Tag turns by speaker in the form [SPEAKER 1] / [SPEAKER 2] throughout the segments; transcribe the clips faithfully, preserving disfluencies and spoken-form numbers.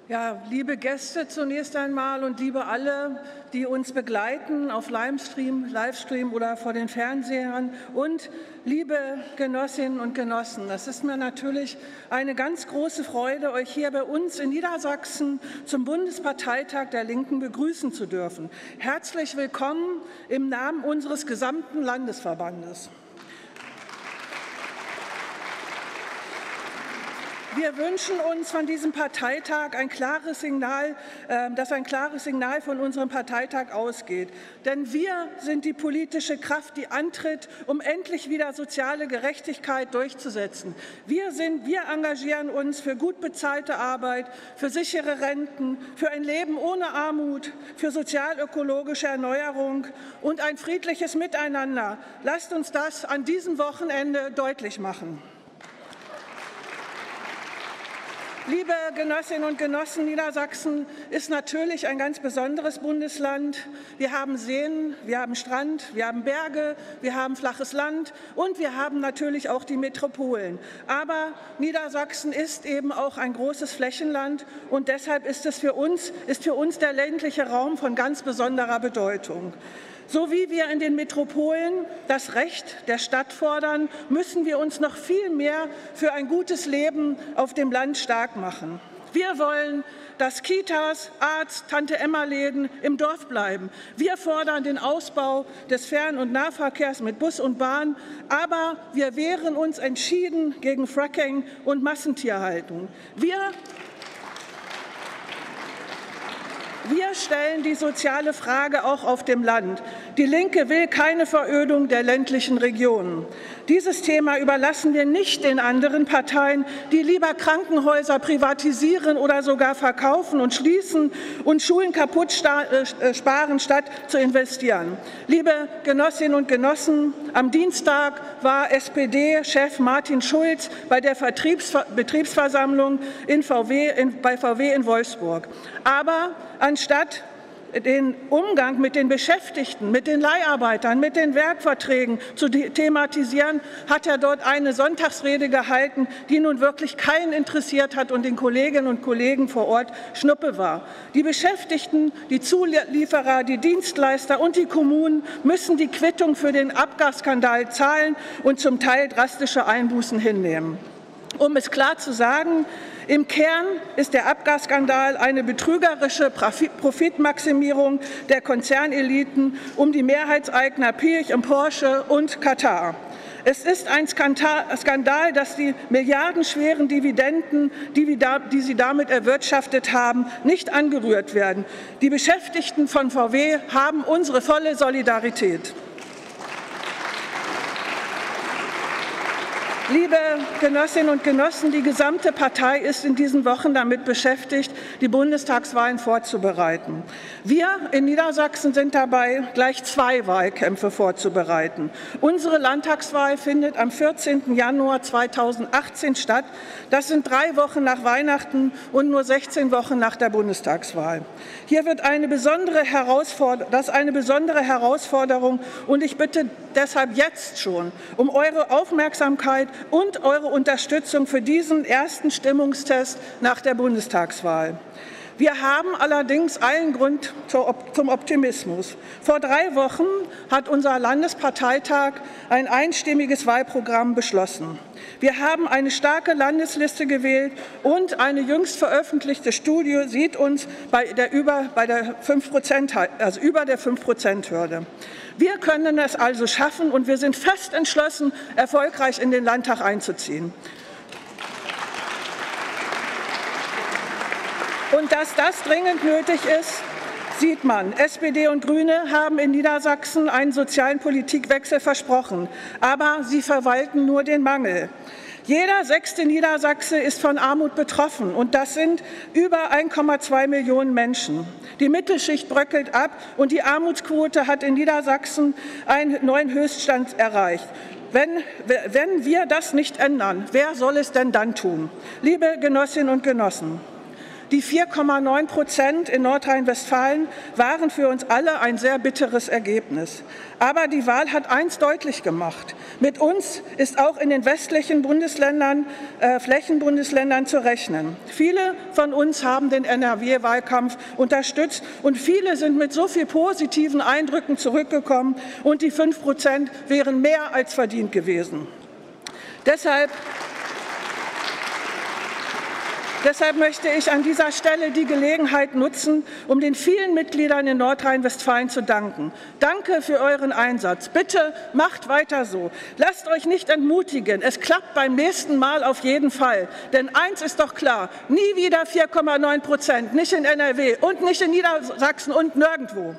[SPEAKER 1] Ja, liebe Gäste zunächst einmal und liebe alle, die uns begleiten auf Livestream, Livestream oder vor den Fernsehern und liebe Genossinnen und Genossen, das ist mir natürlich eine ganz große Freude, euch hier bei uns in Niedersachsen zum Bundesparteitag der Linken begrüßen zu dürfen. Herzlich willkommen im Namen unseres gesamten Landesverbandes. Wir wünschen uns von diesem Parteitag ein klares Signal, dass ein klares Signal von unserem Parteitag ausgeht. Denn wir sind die politische Kraft, die antritt, um endlich wieder soziale Gerechtigkeit durchzusetzen. Wir, sind, wir engagieren uns für gut bezahlte Arbeit, für sichere Renten, für ein Leben ohne Armut, für sozialökologische Erneuerung und ein friedliches Miteinander. Lasst uns das an diesem Wochenende deutlich machen. Liebe Genossinnen und Genossen, Niedersachsen ist natürlich ein ganz besonderes Bundesland. Wir haben Seen, wir haben Strand, wir haben Berge, wir haben flaches Land und wir haben natürlich auch die Metropolen. Aber Niedersachsen ist eben auch ein großes Flächenland und deshalb ist es für uns, ist für uns der ländliche Raum von ganz besonderer Bedeutung. So wie wir in den Metropolen das Recht der Stadt fordern, müssen wir uns noch viel mehr für ein gutes Leben auf dem Land stark machen. Wir wollen, dass Kitas, Arzt, Tante-Emma-Läden im Dorf bleiben. Wir fordern den Ausbau des Fern- und Nahverkehrs mit Bus und Bahn, aber wir wehren uns entschieden gegen Fracking und Massentierhaltung. Wir Wir stellen die soziale Frage auch auf dem Land. Die Linke will keine Verödung der ländlichen Regionen. Dieses Thema überlassen wir nicht den anderen Parteien, die lieber Krankenhäuser privatisieren oder sogar verkaufen und schließen und Schulen kaputt sparen, statt zu investieren. Liebe Genossinnen und Genossen, am Dienstag war S P D-Chef Martin Schulz bei der Vertriebsver- Betriebsversammlung in V W in, bei V W in Wolfsburg. Aber anstatt den Umgang mit den Beschäftigten, mit den Leiharbeitern, mit den Werkverträgen zu thematisieren, hat er dort eine Sonntagsrede gehalten, die nun wirklich keinen interessiert hat und den Kolleginnen und Kollegen vor Ort Schnuppe war. Die Beschäftigten, die Zulieferer, die Dienstleister und die Kommunen müssen die Quittung für den Abgasskandal zahlen und zum Teil drastische Einbußen hinnehmen. Um es klar zu sagen, im Kern ist der Abgasskandal eine betrügerische Profitmaximierung der Konzerneliten um die Mehrheitseigner Pirch und Porsche und Katar. Es ist ein Skandal, dass die milliardenschweren Dividenden, die sie damit erwirtschaftet haben, nicht angerührt werden. Die Beschäftigten von V W haben unsere volle Solidarität. Liebe Genossinnen und Genossen, die gesamte Partei ist in diesen Wochen damit beschäftigt, die Bundestagswahlen vorzubereiten. Wir in Niedersachsen sind dabei, gleich zwei Wahlkämpfe vorzubereiten. Unsere Landtagswahl findet am vierzehnten Januar zweitausendachtzehn statt. Das sind drei Wochen nach Weihnachten und nur sechzehn Wochen nach der Bundestagswahl. Hier wird eine besondere Herausforderung, das ist eine besondere Herausforderung und ich bitte deshalb jetzt schon um eure Aufmerksamkeit und eure Unterstützung für diesen ersten Stimmungstest nach der Bundestagswahl. Wir haben allerdings allen Grund zum Optimismus. Vor drei Wochen hat unser Landesparteitag ein einstimmiges Wahlprogramm beschlossen. Wir haben eine starke Landesliste gewählt und eine jüngst veröffentlichte Studie sieht uns bei der über, bei der fünf Prozent, also über der fünf Prozent Hürde. Wir können es also schaffen und wir sind fest entschlossen, erfolgreich in den Landtag einzuziehen. Und dass das dringend nötig ist, sieht man. S P D und Grüne haben in Niedersachsen einen sozialen Politikwechsel versprochen, aber sie verwalten nur den Mangel. Jeder sechste Niedersachse ist von Armut betroffen, und das sind über ein Komma zwei Millionen Menschen. Die Mittelschicht bröckelt ab, und die Armutsquote hat in Niedersachsen einen neuen Höchststand erreicht. Wenn, wenn wir das nicht ändern, wer soll es denn dann tun? Liebe Genossinnen und Genossen, Die vier Komma neun Prozent in Nordrhein-Westfalen waren für uns alle ein sehr bitteres Ergebnis. Aber die Wahl hat eins deutlich gemacht. Mit uns ist auch in den westlichen Bundesländern, äh, Flächenbundesländern zu rechnen. Viele von uns haben den N R W-Wahlkampf unterstützt und viele sind mit so viel positiven Eindrücken zurückgekommen und die fünf Prozent wären mehr als verdient gewesen. Deshalb Deshalb möchte ich an dieser Stelle die Gelegenheit nutzen, um den vielen Mitgliedern in Nordrhein-Westfalen zu danken. Danke für euren Einsatz. Bitte macht weiter so. Lasst euch nicht entmutigen. Es klappt beim nächsten Mal auf jeden Fall. Denn eins ist doch klar, nie wieder vier Komma neun Prozent, nicht in N R W und nicht in Niedersachsen und nirgendwo.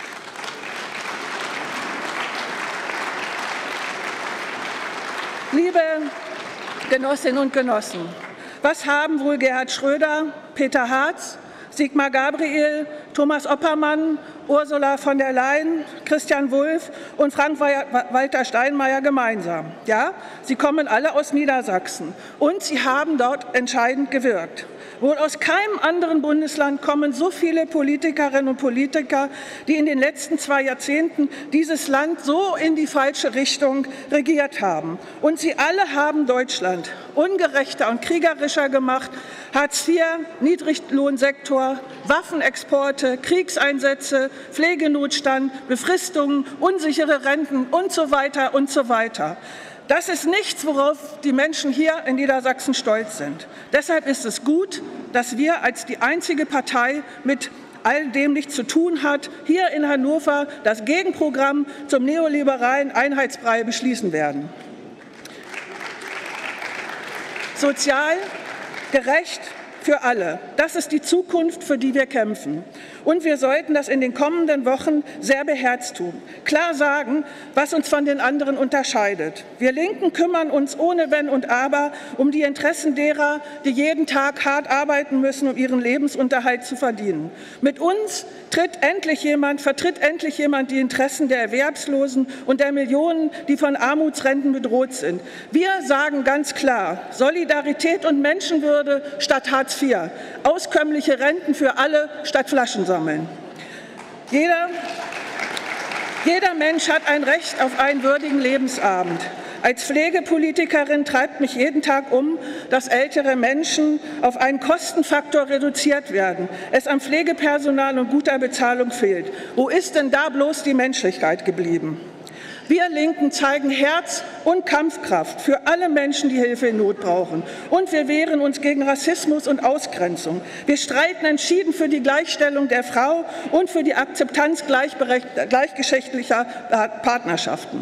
[SPEAKER 1] Liebe Genossinnen und Genossen, was haben wohl Gerhard Schröder, Peter Hartz, Sigmar Gabriel, Thomas Oppermann, Ursula von der Leyen, Christian Wulff und Frank-Walter Steinmeier gemeinsam? Ja, sie kommen alle aus Niedersachsen und sie haben dort entscheidend gewirkt. Wohl aus keinem anderen Bundesland kommen so viele Politikerinnen und Politiker, die in den letzten zwei Jahrzehnten dieses Land so in die falsche Richtung regiert haben. Und sie alle haben Deutschland ungerechter und kriegerischer gemacht. Hartz vier, Niedriglohnsektor, Waffenexporte, Kriegseinsätze, Pflegenotstand, Befristungen, unsichere Renten und so weiter und so weiter. Das ist nichts, worauf die Menschen hier in Niedersachsen stolz sind. Deshalb ist es gut, dass wir als die einzige Partei mit all dem nichts zu tun hat, hier in Hannover das Gegenprogramm zum neoliberalen Einheitsbrei beschließen werden. Sozial, gerecht, für alle. Das ist die Zukunft, für die wir kämpfen. Und wir sollten das in den kommenden Wochen sehr beherzt tun. Klar sagen, was uns von den anderen unterscheidet. Wir Linken kümmern uns ohne Wenn und Aber um die Interessen derer, die jeden Tag hart arbeiten müssen, um ihren Lebensunterhalt zu verdienen. Mit uns tritt endlich jemand, vertritt endlich jemand die Interessen der Erwerbslosen und der Millionen, die von Armutsrenten bedroht sind. Wir sagen ganz klar, Solidarität und Menschenwürde statt Hartz vier, auskömmliche Renten für alle statt Flaschen sammeln. Jeder, jeder Mensch hat ein Recht auf einen würdigen Lebensabend. Als Pflegepolitikerin treibt mich jeden Tag um, dass ältere Menschen auf einen Kostenfaktor reduziert werden, es am Pflegepersonal und guter Bezahlung fehlt. Wo ist denn da bloß die Menschlichkeit geblieben? Wir Linken zeigen Herz und Kampfkraft für alle Menschen, die Hilfe in Not brauchen. Und wir wehren uns gegen Rassismus und Ausgrenzung. Wir streiten entschieden für die Gleichstellung der Frau und für die Akzeptanz gleichgeschlechtlicher Partnerschaften.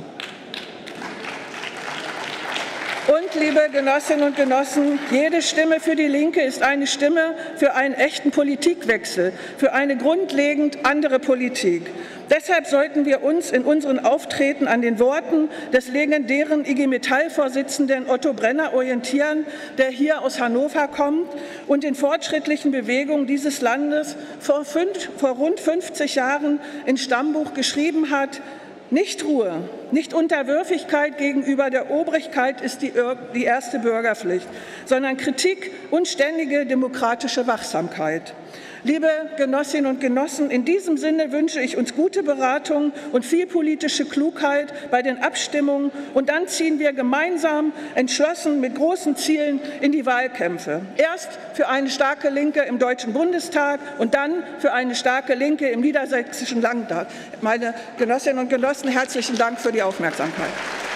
[SPEAKER 1] Und, liebe Genossinnen und Genossen, jede Stimme für die Linke ist eine Stimme für einen echten Politikwechsel, für eine grundlegend andere Politik. Deshalb sollten wir uns in unseren Auftreten an den Worten des legendären I G Metall-Vorsitzenden Otto Brenner orientieren, der hier aus Hannover kommt und den fortschrittlichen Bewegungen dieses Landes vor, fünf, vor rund fünfzig Jahren ins Stammbuch geschrieben hat: Nicht Ruhe, nicht Unterwürfigkeit gegenüber der Obrigkeit ist die, die erste Bürgerpflicht, sondern Kritik und ständige demokratische Wachsamkeit. Liebe Genossinnen und Genossen, in diesem Sinne wünsche ich uns gute Beratung und viel politische Klugheit bei den Abstimmungen. Und dann ziehen wir gemeinsam entschlossen mit großen Zielen in die Wahlkämpfe. Erst für eine starke Linke im Deutschen Bundestag und dann für eine starke Linke im Niedersächsischen Landtag. Meine Genossinnen und Genossen, herzlichen Dank für die Aufmerksamkeit.